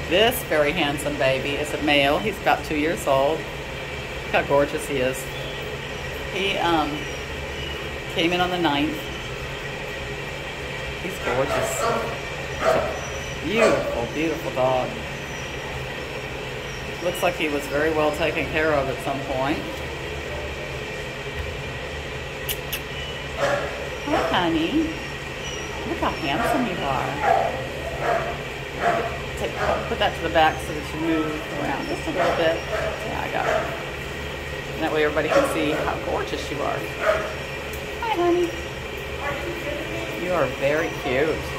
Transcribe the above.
This very handsome baby is a male. He's about 2 years old. Look how gorgeous he is. He came in on the 9th. He's gorgeous. Beautiful, beautiful dog. Looks like he was very well taken care of at some point. Oh, honey. Look how handsome you are. Put that to the back so that you move around just a little bit. Yeah, I got it. And that way everybody can see how gorgeous you are. Hi, honey. You are very cute.